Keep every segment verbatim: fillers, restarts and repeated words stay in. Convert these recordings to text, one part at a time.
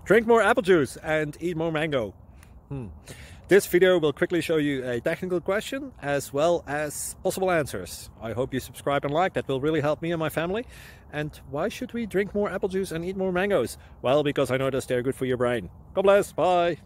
Drink more apple juice and eat more mango. Hmm. This video will quickly show you a technical question as well as possible answers. I hope you subscribe and like, that will really help me and my family. And why should we drink more apple juice and eat more mangoes? Well, because I noticed they're good for your brain. God bless, bye!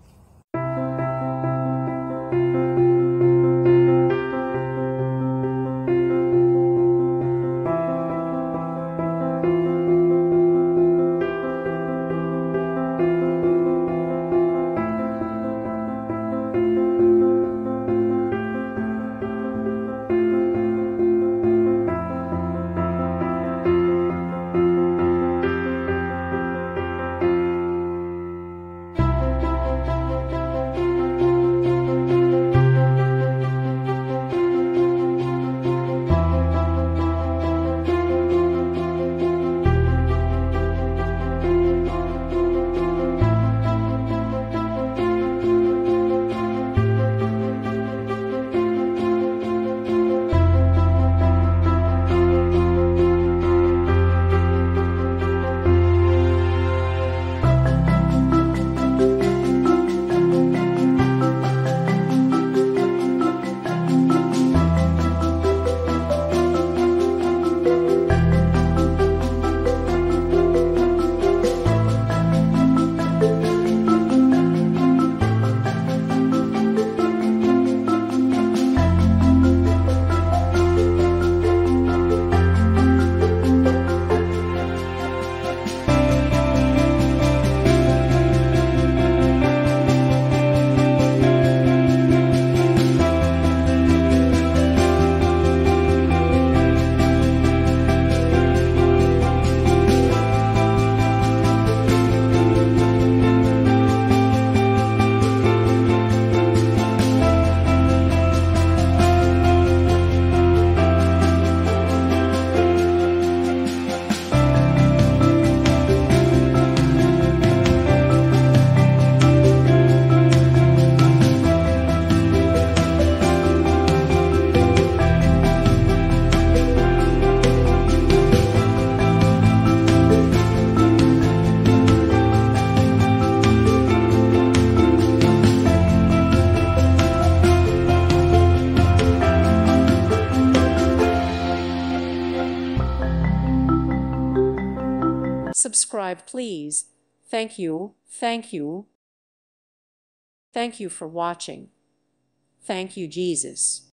Subscribe, please. Thank you, thank you. Thank you for watching. Thank you, Jesus.